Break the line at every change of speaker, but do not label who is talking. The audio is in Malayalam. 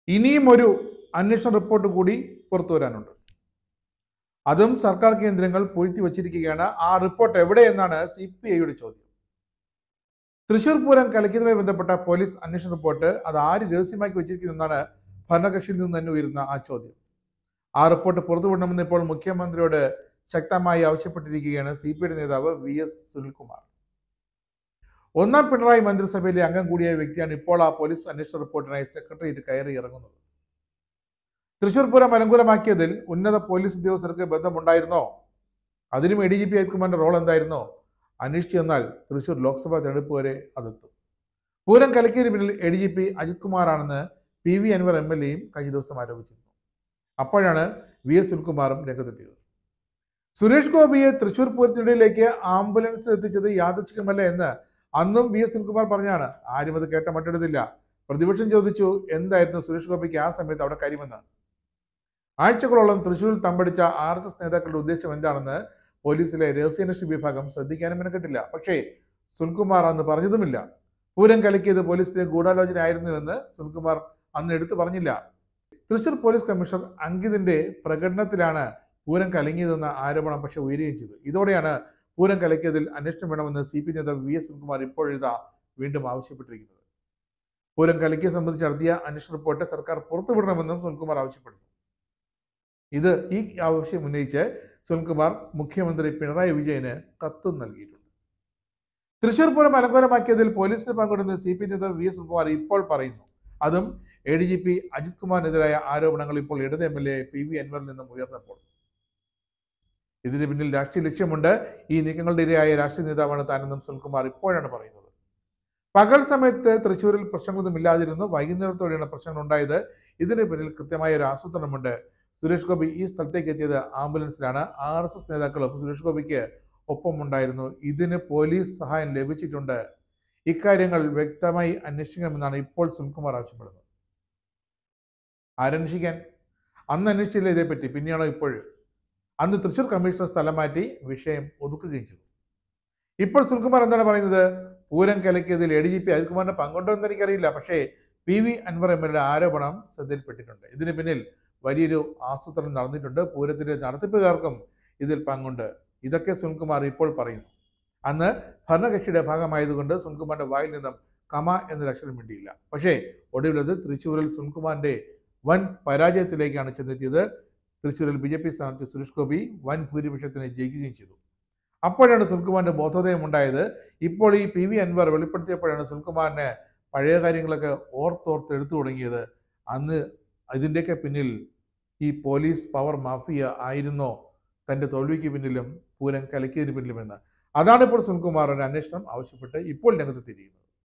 ഇനിയും ഒരു അന്വേഷണ റിപ്പോർട്ട് കൂടി പുറത്തു വരാനുണ്ട്. അതും സർക്കാർ കേന്ദ്രങ്ങൾ പൂഴ്ത്തി വച്ചിരിക്കുകയാണ്. ആ റിപ്പോർട്ട് എവിടെയെന്നാണ് CPIയുടെ ചോദ്യം. തൃശൂർ പൂരം കലക്കിയതുമായി ബന്ധപ്പെട്ട പോലീസ് അന്വേഷണ റിപ്പോർട്ട് അത് ആര് രഹസ്യമാക്കി വെച്ചിരിക്കുന്നതെന്നാണ് ഭരണകക്ഷിയിൽ നിന്ന് തന്നെ ഉയരുന്ന ആ ചോദ്യം. ആ റിപ്പോർട്ട് പുറത്തുവിടണമെന്ന് ഇപ്പോൾ മുഖ്യമന്ത്രിയോട് ശക്തമായി ആവശ്യപ്പെട്ടിരിക്കുകയാണ് CPIയുടെ നേതാവ് VS സുനിൽകുമാർ. ഒന്നാം പിണറായി മന്ത്രിസഭയിലെ അംഗം കൂടിയ വ്യക്തിയാണ് ഇപ്പോൾ ആ പോലീസ് അന്വേഷണ റിപ്പോർട്ടിനായി സെക്രട്ടേറിയറ്റ് കയറി ഇറങ്ങുന്നത്. തൃശൂർ പൂരം അനുകൂലമാക്കിയതിൽ ഉന്നത പോലീസ് ഉദ്യോഗസ്ഥർക്ക് ബന്ധമുണ്ടായിരുന്നോ? അതിനും ADGP അജിത് കുമാറിന്റെ റോൾ എന്തായിരുന്നോ? അന്വേഷിച്ചു ചെന്നാൽ തൃശൂർ ലോക്സഭാ തെരഞ്ഞെടുപ്പ് വരെ അതെത്തും. പൂരം കലക്കിയതിന് പിന്നിൽ ADGP അജിത് കുമാറാണെന്ന് PV അൻവർ MLAയും കഴിഞ്ഞ ദിവസം ആരോപിച്ചിരുന്നു. അപ്പോഴാണ് VS സുനിൽകുമാറും രംഗത്തെത്തിയത്. സുരേഷ് ഗോപിയെ തൃശൂർ പൂരത്തിനിടയിലേക്ക് ആംബുലൻസിൽ എത്തിച്ചത് യാദൃച്ഛികമല്ല എന്ന് അന്നും VS സുനിൽകുമാർ പറഞ്ഞാണ്. ആരും അത് കേട്ട മട്ടെടുത്തില്ല. പ്രതിപക്ഷം ചോദിച്ചു, എന്തായിരുന്നു സുരേഷ് ഗോപിക്ക് ആ സമയത്ത് അവിടെ കാര്യമെന്ന്. ആഴ്ചകളോളം തൃശൂരിൽ തമ്പടിച്ച RSS നേതാക്കളുടെ ഉദ്ദേശം എന്താണെന്ന് പോലീസിലെ രഹസ്യാന്വേഷണ വിഭാഗം ശ്രദ്ധിക്കാനും മെനക്കെട്ടില്ല. പക്ഷേ സുനിൽകുമാർ അന്ന് പറഞ്ഞതുമില്ല. പൂരം കലക്കിയത് പോലീസിന്റെ ഗൂഢാലോചന ആയിരുന്നു എന്ന് സുനിൽകുമാർ അന്ന് എടുത്തു പറഞ്ഞില്ല. തൃശൂർ പോലീസ് കമ്മീഷണർ അങ്കിതിന്റെ പ്രകടനത്തിലാണ് പൂരം കലങ്ങിയതെന്ന ആരോപണം പക്ഷെ ഉയരുകയും ചെയ്തു. ഇതോടെയാണ് പൂരം കലക്കിയതിൽ അന്വേഷണം വേണമെന്ന് CPI നേതാവ് VS സുനിൽകുമാർ ഇപ്പോഴിതാ വീണ്ടും ആവശ്യപ്പെട്ടിരിക്കുന്നത്. പൂരം കലക്കിയെ സംബന്ധിച്ച് നടത്തിയ അന്വേഷണ റിപ്പോർട്ട് സർക്കാർ പുറത്തുവിടണമെന്നും സുനിൽകുമാർ ആവശ്യപ്പെടുന്നു. ഈ ആവശ്യം ഉന്നയിച്ച് സുനിൽകുമാർ മുഖ്യമന്ത്രി പിണറായി വിജയന് കത്തും നൽകിയിട്ടുണ്ട്. തൃശൂർ പൂരം അലങ്കോലമാക്കിയതിൽ പോലീസിന് പങ്കെടുക്കുന്ന CPI നേതാവ് VS സുനിൽകുമാർ ഇപ്പോൾ പറയുന്നു. അതും ADGP അജിത് കുമാറിനെതിരായ ആരോപണങ്ങൾ ഇപ്പോൾ ഇടത് MLA PV അൻവറിൽ നിന്നും ഉയർന്നപ്പോൾ. ഇതിന് പിന്നിൽ രാഷ്ട്രീയ ലക്ഷ്യമുണ്ട്. ഈ നീക്കങ്ങളുടെ ഇരയായ രാഷ്ട്രീയ നേതാവാണ് താനെന്നും സുനിൽകുമാർ ഇപ്പോഴാണ് പറയുന്നത്. പകൽ സമയത്ത് തൃശ്ശൂരിൽ പ്രശ്നങ്ങളൊന്നും ഇല്ലാതിരുന്നു. വൈകുന്നേരത്തോടെയാണ് പ്രശ്നങ്ങൾ ഉണ്ടായത്. ഇതിന് പിന്നിൽ കൃത്യമായ ഒരു ആസൂത്രണമുണ്ട്. സുരേഷ് ഗോപി ഈ സ്ഥലത്തേക്ക് എത്തിയത് ആംബുലൻസിലാണ്. RSS നേതാക്കളും സുരേഷ് ഗോപിക്ക് ഒപ്പമുണ്ടായിരുന്നു. ഇതിന് പോലീസ് സഹായം ലഭിച്ചിട്ടുണ്ട്. ഇക്കാര്യങ്ങൾ വ്യക്തമായി അന്വേഷിക്കണമെന്നാണ് ഇപ്പോൾ സുനിൽകുമാർ ആവശ്യപ്പെടുന്നത്. ആരന്വേഷിക്കാൻ? അന്ന് അന്വേഷിച്ചില്ല ഇതേപ്പറ്റി, പിന്നെയാണോ ഇപ്പോഴും? അന്ന് തൃശൂർ കമ്മീഷണർ സ്ഥലം മാറ്റി വിഷയം ഒതുക്കുകയും ചെയ്തു. ഇപ്പോൾ സുനിൽകുമാർ എന്താണ് പറയുന്നത്? പൂരം കലക്കിയതിൽ ADGP അജിത് കുമാറിന്റെ പങ്കുണ്ടോ എന്ന് എനിക്കറിയില്ല. പക്ഷേ PV അൻവർ MLA ആരോപണം ശ്രദ്ധയിൽപ്പെട്ടിട്ടുണ്ട്. ഇതിന് പിന്നിൽ വലിയൊരു ആസൂത്രണം നടന്നിട്ടുണ്ട്. പൂരത്തിന്റെ നടത്തിപ്പുകാർക്കും ഇതിൽ പങ്കുണ്ട്. ഇതൊക്കെ സുനിൽകുമാർ ഇപ്പോൾ പറയുന്നു. അന്ന് ഭരണകക്ഷിയുടെ ഭാഗമായതുകൊണ്ട് സുനിൽകുമാറിന്റെ വായിൽ നിന്നും കമ എന്നൊരു അക്ഷരം വേണ്ടിയില്ല. പക്ഷേ ഒടുവിലത് തൃശ്ശൂരിൽ സുനിൽകുമാറിന്റെ വൻ പരാജയത്തിലേക്കാണ് ചെന്നെത്തിയത്. തൃശ്ശൂരിൽ BJP സ്ഥാനാർത്ഥി സുരേഷ് ഗോപി വൻ ഭൂരിപക്ഷത്തിന് ജയിക്കുകയും ചെയ്തു. അപ്പോഴാണ് സുനിൽകുമാറിന്റെ ബോധോദയം ഉണ്ടായത്. ഇപ്പോൾ ഈ PV അൻവർ വെളിപ്പെടുത്തിയപ്പോഴാണ് സുനിൽകുമാറിന് പഴയ കാര്യങ്ങളൊക്കെ ഓർത്തെടുത്തു തുടങ്ങിയത്. അന്ന് ഇതിൻ്റെയൊക്കെ പിന്നിൽ ഈ പോലീസ് പവർ മാഫിയ ആയിരുന്നോ തൻ്റെ തോൽവിക്ക് പിന്നിലും പൂരം കലക്കിയതിന് പിന്നിലുമെന്ന്. അതാണ് ഇപ്പോൾ സുനിൽകുമാർ ഒരു അന്വേഷണം ആവശ്യപ്പെട്ട് ഇപ്പോൾ രംഗത്തെത്തിയിരിക്കുന്നത്.